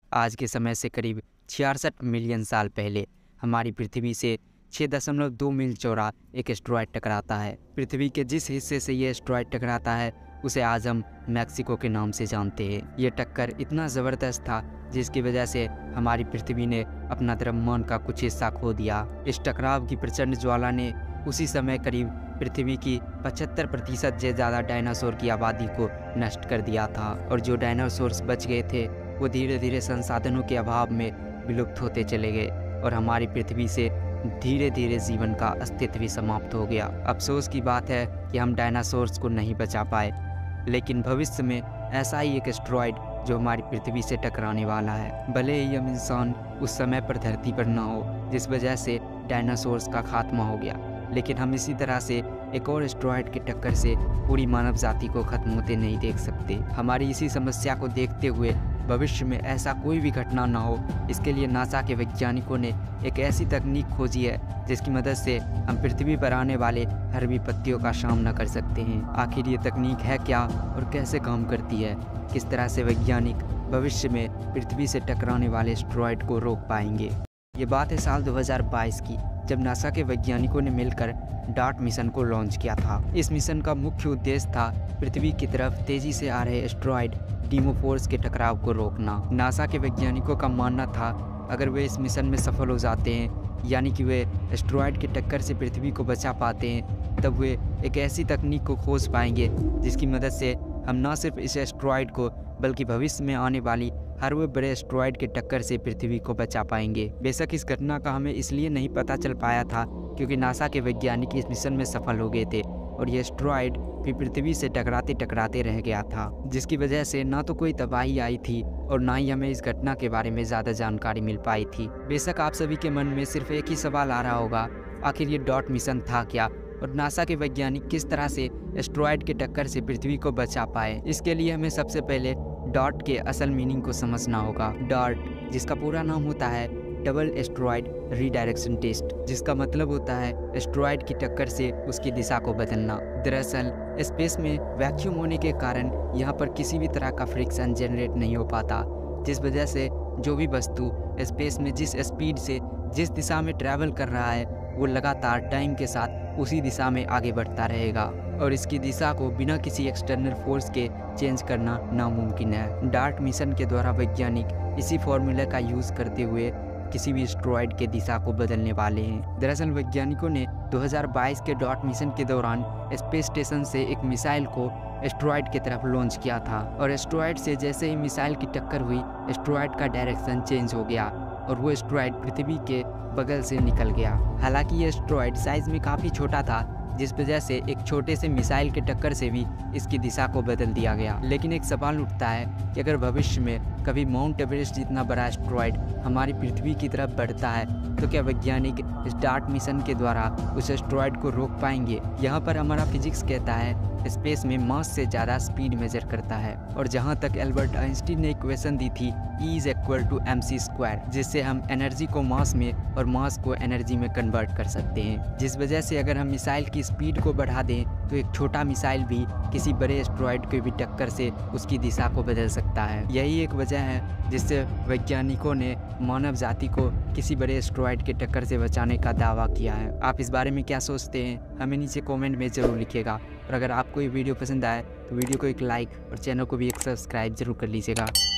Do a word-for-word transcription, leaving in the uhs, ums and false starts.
आज के समय से करीब छियासठ मिलियन साल पहले हमारी पृथ्वी से छः दशमलव दो मील चौड़ा एक एस्ट्रॉयड टकराता है। पृथ्वी के जिस हिस्से से ये एस्ट्रॉयड टकराता है उसे आज हम मैक्सिको के नाम से जानते हैं। ये टक्कर इतना ज़बरदस्त था जिसकी वजह से हमारी पृथ्वी ने अपना द्रव्यमान का कुछ हिस्सा खो दिया। इस टकराव की प्रचंड ज्वाला ने उसी समय करीब पृथ्वी की पचहत्तर प्रतिशत से ज़्यादा डायनासोर की आबादी को नष्ट कर दिया था और जो डायनासोर्स बच गए थे वो धीरे धीरे संसाधनों के अभाव में विलुप्त होते चले गए और हमारी पृथ्वी से धीरे धीरे जीवन का अस्तित्व भी समाप्त हो गया। अफसोस की बात है कि हम डायनासोर्स को नहीं बचा पाए, लेकिन भविष्य में ऐसा ही एक एस्ट्रॉयड जो हमारी पृथ्वी से टकराने वाला है। भले ही हम इंसान उस समय पर धरती पर ना हो जिस वजह से डायनासोर्स का खात्मा हो गया, लेकिन हम इसी तरह से एक और एस्ट्रॉयड की टक्कर से पूरी मानव जाति को खत्म होते नहीं देख सकते। हमारी इसी समस्या को देखते हुए भविष्य में ऐसा कोई भी घटना ना हो, इसके लिए नासा के वैज्ञानिकों ने एक ऐसी तकनीक खोजी है जिसकी मदद से हम पृथ्वी पर आने वाले हर विपत्तियों का सामना कर सकते हैं। आखिर ये तकनीक है क्या और कैसे काम करती है? किस तरह से वैज्ञानिक भविष्य में पृथ्वी से टकराने वाले एस्ट्रॉयड को रोक पाएंगे? ये बात है साल दो हज़ार बाईस की, जब नासा के वैज्ञानिकों ने मिलकर डार्ट मिशन को लॉन्च किया था। इस मिशन का मुख्य उद्देश्य था पृथ्वी की तरफ तेजी से आ रहे एस्ट्रॉयड डीमोफोर्स के टकराव को रोकना। नासा के वैज्ञानिकों का मानना था अगर वे इस मिशन में सफल हो जाते हैं, यानी कि वे एस्ट्रॉयड के टक्कर से पृथ्वी को बचा पाते हैं, तब वे एक ऐसी तकनीक को खोज पाएंगे जिसकी मदद से हम न सिर्फ इस एस्ट्रॉयड को बल्कि भविष्य में आने वाली हर वो बड़े एस्ट्रॉयड के टक्कर से पृथ्वी को बचा पाएंगे। बेशक इस घटना का हमें इसलिए नहीं पता चल पाया था क्योंकि नासा के वैज्ञानिक इस मिशन में सफल हो गए थे और ये एस्ट्रॉयड भी पृथ्वी से टकराते टकराते रह गया था, जिसकी वजह से ना तो कोई तबाही आई थी और ना ही हमें इस घटना के बारे में ज़्यादा जानकारी मिल पाई थी। बेशक आप सभी के मन में सिर्फ एक ही सवाल आ रहा होगा, आखिर ये डॉट मिशन था क्या और नासा के वैज्ञानिक किस तरह से एस्ट्रॉयड के टक्कर से पृथ्वी को बचा पाए? इसके लिए हमें सबसे पहले डॉट के असल मीनिंग को समझना होगा। डॉट, जिसका पूरा नाम होता है डबल एस्ट्रॉयड रीडायरेक्शन टेस्ट, जिसका मतलब होता है एस्ट्रॉयड की टक्कर से उसकी दिशा को बदलना। दरअसल स्पेस में वैक्यूम होने के कारण यहाँ पर किसी भी तरह का फ्रिक्शन जनरेट नहीं हो पाता, जिस वजह से जो भी वस्तु स्पेस में जिस स्पीड से जिस दिशा में ट्रैवल कर रहा है वो लगातार टाइम के साथ उसी दिशा में आगे बढ़ता रहेगा और इसकी दिशा को बिना किसी एक्सटर्नल फोर्स के चेंज करना नामुमकिन है। डार्ट मिशन के द्वारा वैज्ञानिक इसी फॉर्मूले का यूज़ करते हुए किसी भी एस्ट्रॉयड के दिशा को बदलने वाले हैं। दरअसल वैज्ञानिकों ने दो हज़ार बाईस के डॉट मिशन के दौरान स्पेस स्टेशन से एक मिसाइल को एस्ट्रॉयड की तरफ लॉन्च किया था और एस्ट्रॉयड से जैसे ही मिसाइल की टक्कर हुई एस्ट्रॉयड का डायरेक्शन चेंज हो गया और वो एस्ट्रॉयड पृथ्वी के बगल से निकल गया। हालांकि ये एस्ट्रॉयड साइज में काफ़ी छोटा था, जिस वजह से एक छोटे से मिसाइल के टक्कर से भी इसकी दिशा को बदल दिया गया। लेकिन एक सवाल उठता है कि अगर भविष्य में कभी माउंट एवरेस्ट जितना बड़ा एस्ट्रॉयड हमारी पृथ्वी की तरफ बढ़ता है तो क्या वैज्ञानिक इस डार्ट मिशन के द्वारा उस एस्ट्रॉयड को रोक पाएंगे? यहाँ पर हमारा फिजिक्स कहता है स्पेस में मास से ज़्यादा स्पीड मेजर करता है और जहाँ तक एल्बर्ट आइंस्टीन ने इक्वेशन दी थी E is equal to M C square, जिससे हम एनर्जी को मास में और मास को एनर्जी में कन्वर्ट कर सकते हैं, जिस वजह से अगर हम मिसाइल की स्पीड को बढ़ा दें तो एक छोटा मिसाइल भी किसी बड़े एस्ट्रॉयड के भी टक्कर से उसकी दिशा को बदल सकता है। यही एक वजह है जिससे वैज्ञानिकों ने मानव जाति को किसी बड़े एस्ट्रॉयड के टक्कर से बचाने का दावा किया है। आप इस बारे में क्या सोचते हैं हमें नीचे कमेंट में ज़रूर लिखिएगा और अगर आपको ये वीडियो पसंद आए तो वीडियो को एक लाइक और चैनल को भी एक सब्सक्राइब जरूर कर लीजिएगा।